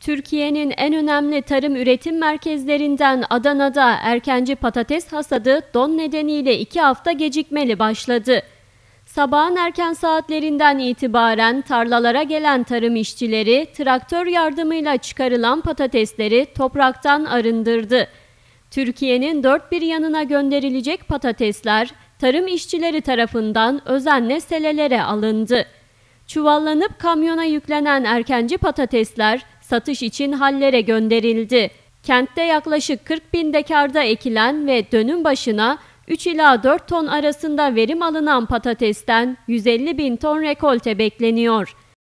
Türkiye'nin en önemli tarım üretim merkezlerinden Adana'da erkenci patates hasadı don nedeniyle 2 hafta gecikmeli başladı. Sabahın erken saatlerinden itibaren tarlalara gelen tarım işçileri traktör yardımıyla çıkarılan patatesleri topraktan arındırdı. Türkiye'nin dört bir yanına gönderilecek patatesler tarım işçileri tarafından özenle selelere alındı. Çuvallanıp kamyona yüklenen erkenci patatesler satış için hallere gönderildi. Kentte yaklaşık 40 bin dekarda ekilen ve dönüm başına 3 ila 4 ton arasında verim alınan patatesten 150 bin ton rekolte bekleniyor.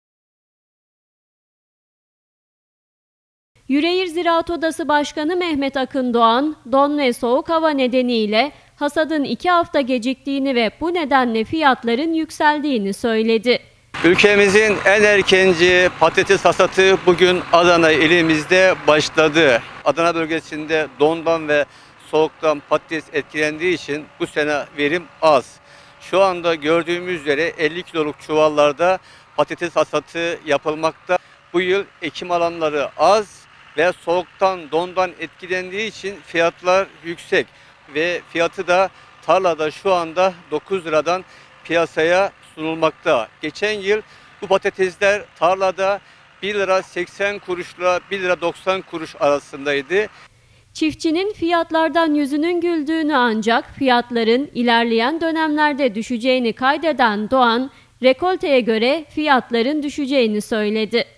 Yüreğir Ziraat Odası Başkanı Mehmet Akın Doğan, don ve soğuk hava nedeniyle hasadın 2 hafta geciktiğini ve bu nedenle fiyatların yükseldiğini söyledi. Ülkemizin en erkenci patates hasadı bugün Adana ilimizde başladı. Adana bölgesinde dondan ve soğuktan patates etkilendiği için bu sene verim az. Şu anda gördüğümüz üzere 50 kiloluk çuvallarda patates hasadı yapılmakta. Bu yıl ekim alanları az ve soğuktan, dondan etkilendiği için fiyatlar yüksek ve fiyatı da tarlada şu anda 9 liradan piyasaya sunulmakta. Geçen yıl bu patatesler tarlada 1 lira 80 kuruşla 1 lira 90 kuruş arasındaydı. Çiftçinin fiyatlardan yüzünün güldüğünü ancak fiyatların ilerleyen dönemlerde düşeceğini kaydeden Doğan, rekolteye göre fiyatların düşeceğini söyledi.